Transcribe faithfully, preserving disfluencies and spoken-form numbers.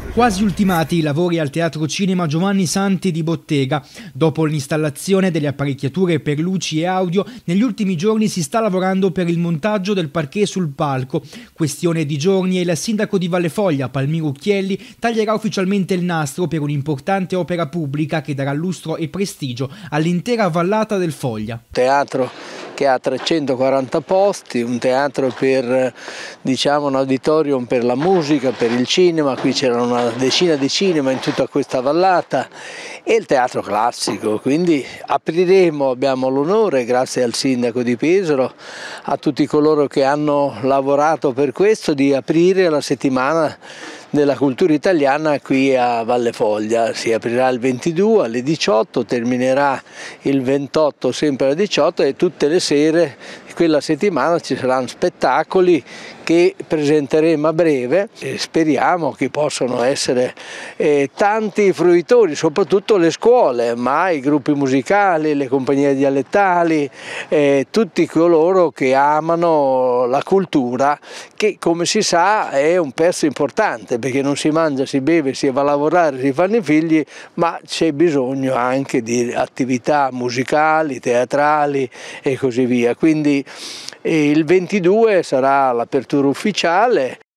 Quasi ultimati i lavori al Teatro Cinema Giovanni Santi di Bottega. Dopo l'installazione delle apparecchiature per luci e audio, negli ultimi giorni si sta lavorando per il montaggio del parquet sul palco. Questione di giorni e il sindaco di Vallefoglia, Palmiro Chielli, taglierà ufficialmente il nastro per un'importante opera pubblica che darà lustro e prestigio all'intera vallata del Foglia. Teatro che ha trecentoquaranta posti, un teatro per, diciamo, un auditorium per la musica, per il cinema, qui c'erano una decina di cinema in tutta questa vallata, e il teatro classico, quindi apriremo, abbiamo l'onore, grazie al sindaco di Pesaro, a tutti coloro che hanno lavorato per questo, di aprire la settimana della cultura italiana qui a Vallefoglia. Si aprirà il ventidue alle diciotto, terminerà il ventotto sempre alle diciotto, e tutte le sere di quella settimana ci saranno spettacoli che presenteremo a breve e speriamo che possano essere eh, tanti fruitori, soprattutto le scuole, ma i gruppi musicali, le compagnie dialettali, eh, tutti coloro che amano la cultura, che come si sa è un pezzo importante, perché non si mangia, si beve, si va a lavorare, si fanno i figli, ma c'è bisogno anche di attività musicali, teatrali e così via. Quindi il ventidue sarà l'apertura ufficiale.